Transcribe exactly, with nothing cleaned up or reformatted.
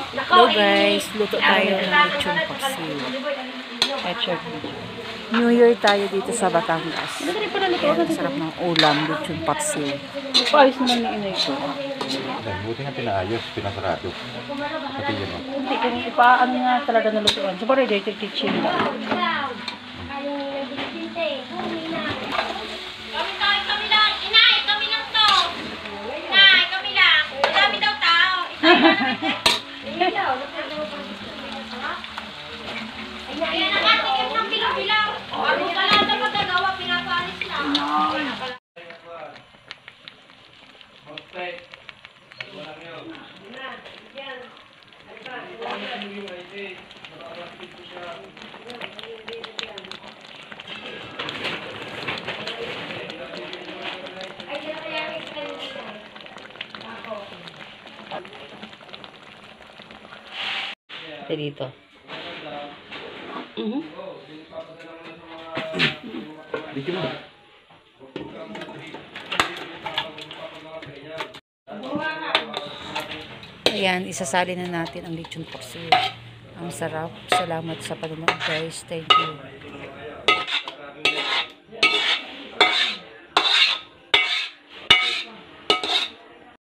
Hello guys, luto tayo ng lechon paksiw. New Year tayo dito sa Batangas. Ayan, sarap ng ulam, lechon paksiw. Paayos naman ni inay ko. Buti nga pinaayos, pinasarado. Pati yun o. Hindi, kung ipaano nga talaga nalutuan. So, parang dito kitchen lang. Kami tayo, kami lang. Inay, kami lang to. Inay, kami lang. Madami daw tao. Inay lang. Kaya nakatikim ng bilang-bilang. Ano pala sa magagawa, pinapaalis lang. Ito dito. Mhm. Dito mo. Ayan, isasali na natin ang lechon paksiw. Ang sarap. Salamat sa panonood guys. Thank you.